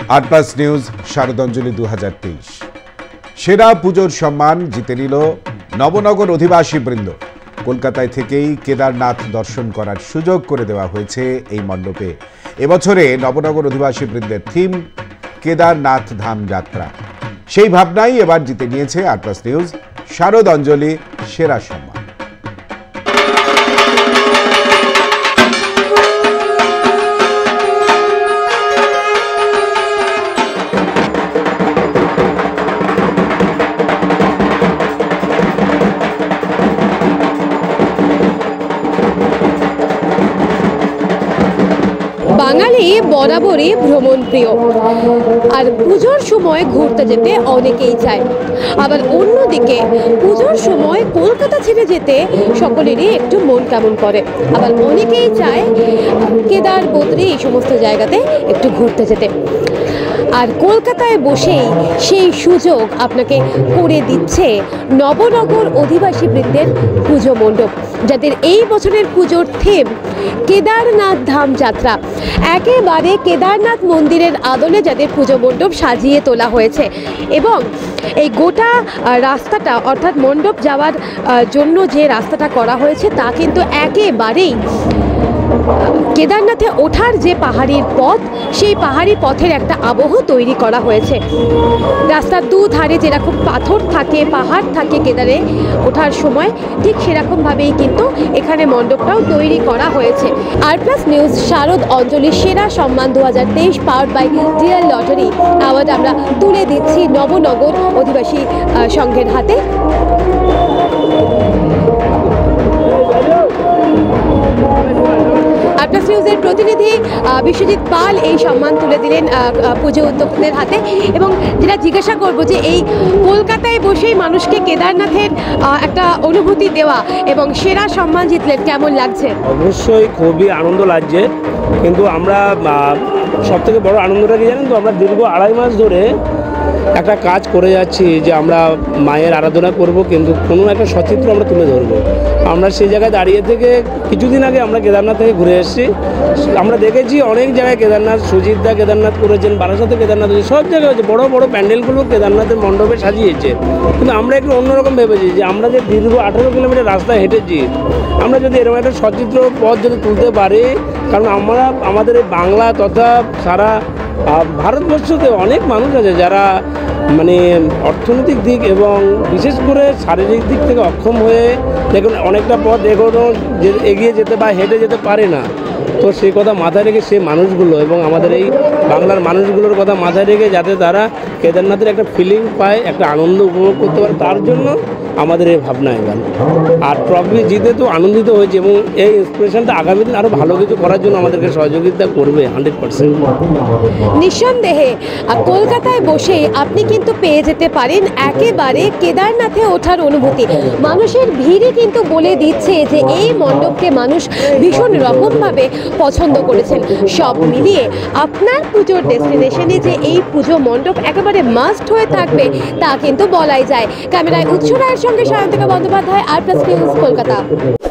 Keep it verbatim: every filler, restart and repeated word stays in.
আট plus news Sharadanjali দু হাজার তেইশ সেরা পুজোর সম্মান জিতে নিল নবনগর অধিবাসী বৃন্দ। কলকাতায় থেকেই কেদারনাথ দর্শন করার সুযোগ করে দেওয়া হয়েছে এই মণ্ডপে। এবছরে নবনগর অধিবাসী বৃন্দের থিম কেদারনাথ ধাম যাত্রা। সেই ভাবনাই এবার জিতে নিয়েছে আট প্লাস নিউজ শারদাঞ্জলি সেরা সম্মান। বাঙালি বরাবরই ভ্রমণ প্রিয়, আর পুজোর সময় ঘুরতে যেতে অনেকেই চায়। আবার অন্যদিকে পুজোর সময় কলকাতা ছেড়ে যেতে সকলেরই একটু মন কেমন করে। আবার অনেকেই চায় কেদার বদ্রী এই সমস্ত জায়গাতে একটু ঘুরতে যেতে। আর কলকাতায় বসেই সেই সুযোগ আপনাকে করে দিচ্ছে নবনগর অধিবাসী বৃন্দের পুজো মণ্ডপ, যাদের এই বছরের পুজোর থিম কেদারনাথ ধাম যাত্রা। একেবারে কেদারনাথ মন্দিরের আদলে যাদের পুজো মণ্ডপ সাজিয়ে তোলা হয়েছে, এবং এই গোটা রাস্তাটা অর্থাৎ মণ্ডপ যাওয়ার জন্য যে রাস্তাটা করা হয়েছে তা কিন্তু একেবারেই কেদারনাথে ওঠার যে পাহাড়ির পথ, সেই পাহাড়ি পথের একটা আবহ তৈরি করা হয়েছে। রাস্তার দু ধারে যেরকম পাথর থাকে, পাহাড় থাকে কেদারে ওঠার সময়, ঠিক সেরকমভাবেই কিন্তু এখানে মণ্ডপটাও তৈরি করা হয়েছে। আর প্লাস নিউজ শারদ অঞ্জলি সেরা সম্মান দু হাজার তেইশ powered by Dear Lottery award আমরা তুলে দিচ্ছি নবনগর অধিবাসী সংঘের হাতে। আটপ্লাস নিউজের প্রতিনিধি বিশ্বজিৎ পাল এই সম্মান তুলে দিলেন পুজো উদ্যোক্তাদের হাতে। এবং যেটা জিজ্ঞাসা করবো যে এই কলকাতায় বসেই মানুষকে কেদারনাথের একটা অনুভূতি দেওয়া এবং সেরা সম্মান জিতলেন, কেমন লাগছে? অবশ্যই খুবই আনন্দ লাগছে, কিন্তু আমরা সব থেকে বড় আনন্দটা কি জানেন তো, আমরা দীর্ঘ আড়াই মাস ধরে একটা কাজ করে যাচ্ছি যে আমরা মায়ের আরাধনা করব, কিন্তু কোনো একটা সচিত্র আমরা তুলে ধরবো। আমরা সেই জায়গায় দাঁড়িয়ে থেকে কিছুদিন আগে আমরা কেদারনাথ থেকে ঘুরে এসেছি। আমরা দেখেছি অনেক জায়গায় কেদারনাথ, সুজিতদা কেদারনাথ করেছেন, বারাসাতে কেদারনাথ হয়েছে, সব জায়গায় হচ্ছে বড় বড় প্যান্ডেলগুলো কেদারনাথের মণ্ডপে সাজিয়েছে। কিন্তু আমরা একটু অন্যরকম ভেবেছি যে আমরা যে দীর্ঘ আঠেরো কিলোমিটার রাস্তা হেঁটেছি, আমরা যদি এরকম একটা সচিত্র পথ যদি তুলতে পারি, কারণ আমরা আমাদের এই বাংলা তথা সারা ভারতবর্ষতে অনেক মানুষ আছে যারা মানে অর্থনৈতিক দিক এবং বিশেষ করে শারীরিক দিক থেকে অক্ষম হয়ে দেখুন অনেকটা পথ এগোনো এগিয়ে যেতে বা হেঁটে যেতে পারে না। তো সেই কথা মাথায় রেখে সেই মানুষগুলো এবং আমাদের এই বাংলার মানুষগুলোর কথা মাথায় রেখে যাতে তারা কেদারনাথের একটা ফিলিং পায়, একটা আনন্দ উপভোগ করতে পারে, তার জন্য আমাদের এই ভাবনা এবার। আর ট্রফি জিতে তো আনন্দিত হয়েছে, এবং এই ইন্সপিরেশনটা আগামী দিন আরও ভালো কিছু করার জন্য আমাদেরকে সহযোগিতা করবে হান্ড্রেড পার্সেন্ট। নিঃসন্দেহে কলকাতায় বসেই আপনি কিন্তু পেয়ে যেতে পারেন একেবারে কেদারনাথে ওঠার অনুভূতি। মানুষের ভিড়ই কিন্তু বলে দিচ্ছে যে এই মণ্ডপকে মানুষ ভীষণ রকমভাবে পছন্দ করেছেন। সব মিলিয়ে আপনার পুজোর ডেস্টিনেশনে যে এই পুজো মণ্ডপ একেবারে মাস্ট হয়ে থাকবে তা কিন্তু বলাই যায়। ক্যামেরায় উৎস রায়ের সঙ্গে Sayantika Bandyopadhyay, R plus news, Kolkata.